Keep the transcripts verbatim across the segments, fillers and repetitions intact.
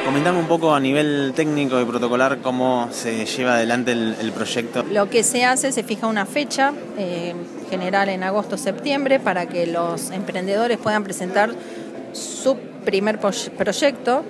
Comentame un poco a nivel técnico y protocolar cómo se lleva adelante el, el proyecto. Lo que se hace, se fija una fecha, eh, general en agosto o septiembre, para que los emprendedores puedan presentar su primer proyecto.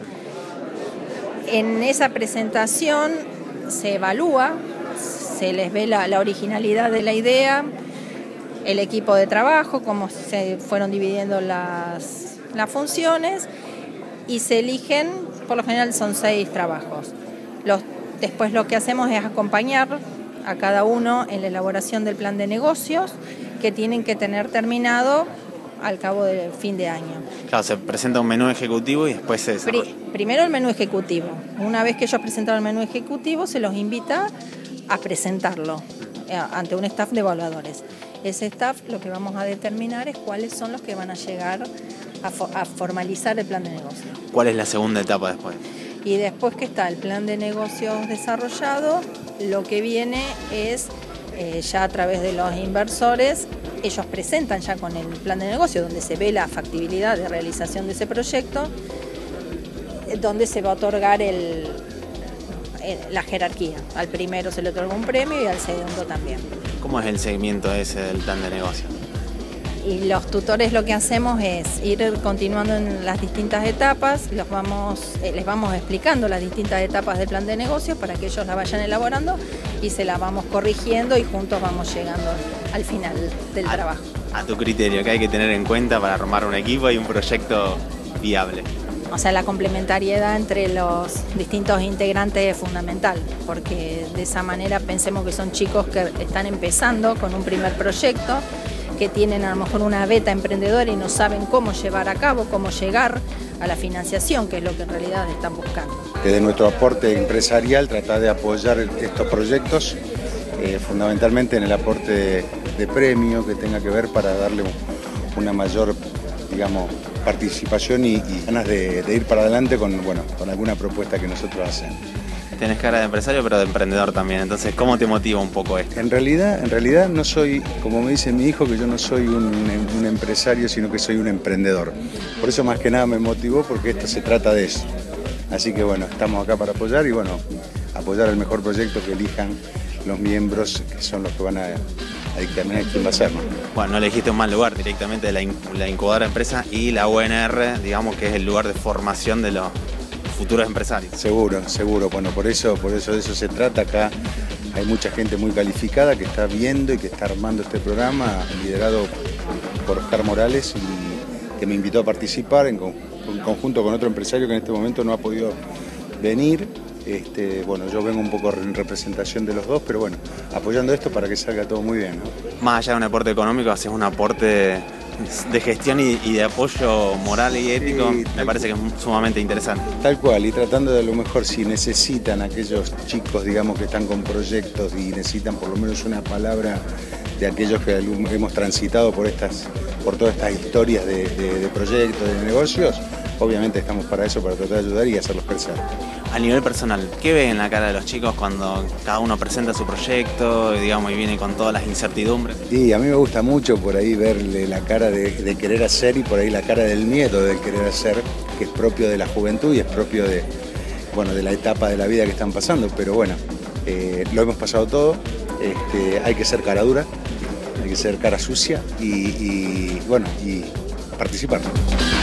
En esa presentación se evalúa, se les ve la, la originalidad de la idea, el equipo de trabajo, cómo se fueron dividiendo las, las funciones, y se eligen, por lo general son seis trabajos. Los, después lo que hacemos es acompañar a cada uno en la elaboración del plan de negocios, que tienen que tener terminado al cabo del fin de año. Claro, se presenta un menú ejecutivo y después se desarrolla. Pri- primero el menú ejecutivo. Una vez que ellos presentaron el menú ejecutivo, se los invita a presentarlo ante un staff de evaluadores. Ese staff, lo que vamos a determinar es cuáles son los que van a llegar a, fo- a formalizar el plan de negocio. ¿Cuál es la segunda etapa después? Y después que está el plan de negocios desarrollado, lo que viene es, eh, ya a través de los inversores, ellos presentan ya con el plan de negocio, donde se ve la factibilidad de realización de ese proyecto, donde se va a otorgar el, el, la jerarquía. Al primero se le otorga un premio y al segundo también. ¿Cómo es el seguimiento ese del plan de negocio? Y los tutores lo que hacemos es ir continuando en las distintas etapas, los vamos, eh, les vamos explicando las distintas etapas del plan de negocio para que ellos la vayan elaborando y se la vamos corrigiendo y juntos vamos llegando al final del a, trabajo. A tu criterio, ¿qué hay que tener en cuenta para armar un equipo y un proyecto viable? O sea, la complementariedad entre los distintos integrantes es fundamental, porque de esa manera pensemos que son chicos que están empezando con un primer proyecto, que tienen a lo mejor una beta emprendedora y no saben cómo llevar a cabo, cómo llegar a la financiación, que es lo que en realidad están buscando. Desde nuestro aporte empresarial, tratar de apoyar estos proyectos, eh, fundamentalmente en el aporte de, de premio que tenga que ver para darle una mayor, digamos, participación y, y ganas de, de ir para adelante con, bueno, con alguna propuesta que nosotros hacemos. Tenés cara de empresario, pero de emprendedor también. Entonces, ¿cómo te motiva un poco esto? En realidad, en realidad no soy, como me dice mi hijo, que yo no soy un, un empresario, sino que soy un emprendedor. Por eso más que nada me motivó, porque esto se trata de eso. Así que bueno, estamos acá para apoyar y bueno, apoyar el mejor proyecto que elijan los miembros, que son los que van a, a dictaminar quién va a ser, ¿no? Bueno, no elegiste un mal lugar, directamente la, la incubadora empresa y la U N R, digamos que es el lugar de formación de los futuros empresarios. Seguro, seguro. Bueno, por eso, por eso de eso se trata. Acá hay mucha gente muy calificada que está viendo y que está armando este programa, liderado por Oscar Morales, y que me invitó a participar en, con, en conjunto con otro empresario que en este momento no ha podido venir. Este, bueno, yo vengo un poco en representación de los dos, pero bueno, apoyando esto para que salga todo muy bien, ¿no? Más allá de un aporte económico, haces un aporte de gestión y, y de apoyo moral y ético, sí, me parece que es sumamente interesante. Tal cual, y tratando de a lo mejor si necesitan aquellos chicos, digamos, que están con proyectos y necesitan por lo menos una palabra de aquellos que hemos transitado por estas, por todas estas historias de, de, de proyectos, de negocios, obviamente estamos para eso, para tratar de ayudar y hacerlos crecer. A nivel personal, ¿qué ve en la cara de los chicos cuando cada uno presenta su proyecto, digamos, y viene con todas las incertidumbres? Sí, a mí me gusta mucho por ahí verle la cara de, de querer hacer y por ahí la cara del miedo de querer hacer, que es propio de la juventud y es propio de, bueno, de la etapa de la vida que están pasando, pero bueno, eh, lo hemos pasado todo, este, hay que ser cara dura, hay que ser cara sucia y, y bueno, y participar.